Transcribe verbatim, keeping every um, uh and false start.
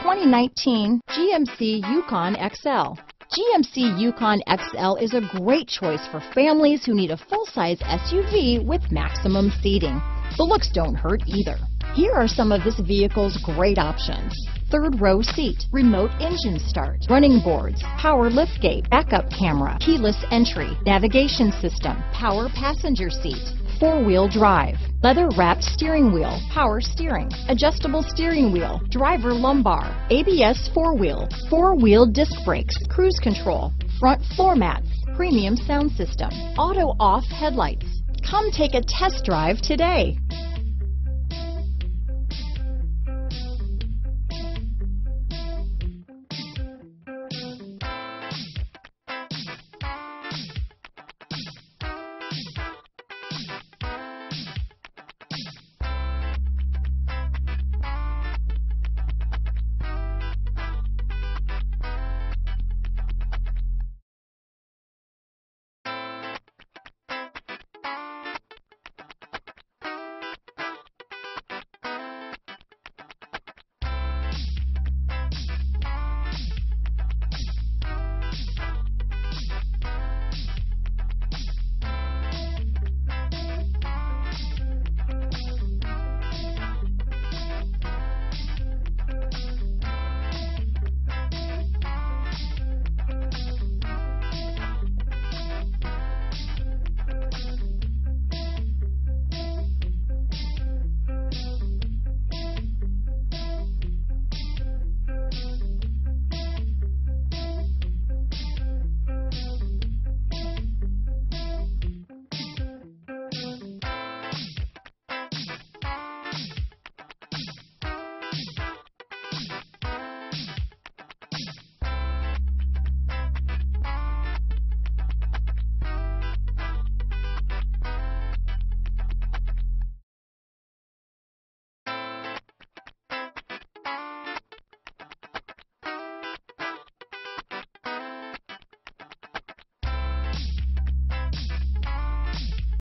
twenty nineteen G M C Yukon X L. G M C Yukon X L is a great choice for families who need a full-size S U V with maximum seating. The looks don't hurt either. Here are some of this vehicle's great options: third row seat, remote engine start, running boards, power liftgate, backup camera, keyless entry, navigation system, power passenger seat, four-wheel drive, leather-wrapped steering wheel, power steering, adjustable steering wheel, driver lumbar, A B S four-wheel, four-wheel disc brakes, cruise control, front floor mats, premium sound system, auto-off headlights. Come take a test drive today.